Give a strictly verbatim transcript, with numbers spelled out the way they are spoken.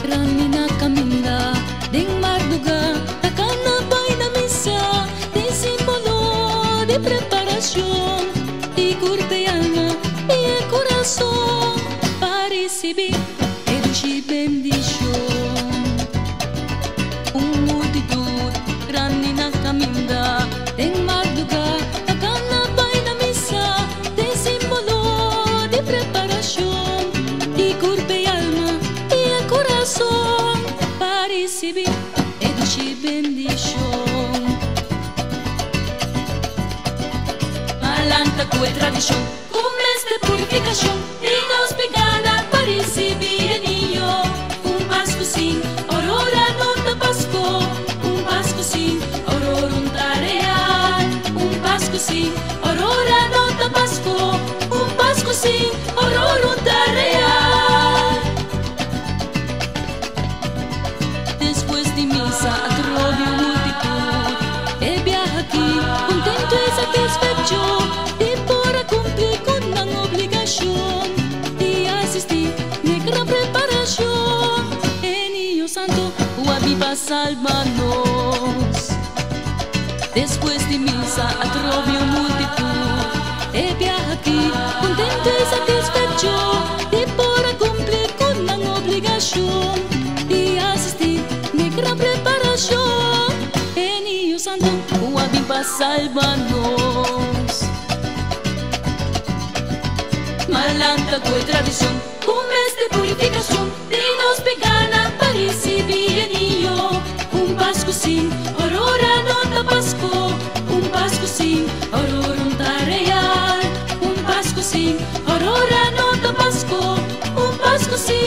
rani na caminda, ding marduga, takanabay na misa, di simbolo, di preparación, di corteana, y el corazón, para recibir educi bendición. Un multitud, rani na caminda, ding marduga, takanabay na misa, di simbolo, di preparación, di corteana, y el corazón, para recibir educi bendición. Malanta cue tradición, un mes de purificación, y nos pegana para recibir el niño. Un Pascu sin aurora no te Pascu, un Pascu sin aurora un real. Un Pascu sin aurora no te Pascu, un Pascu sin aurora un real. Después de misa atrovio multitud, e viaja aquí, contento y satisfecho, de por cumplir con la obligación de asistir negra preparación. El niño santo viva salvanos. Después de misa atrovio multitud, e viaja aquí, contento y satisfecho, de por cumplir con la obligación de asistir negra preparación. El niño santo viva salvanos. Malanta cue tradición, un mes de purificación, de nos pegana para recibir el niño. Un Pascu sin aurora no te Pascu, un Pascu sin aurora un real. Un Pascu sin aurora no te Pascu, un Pascu sin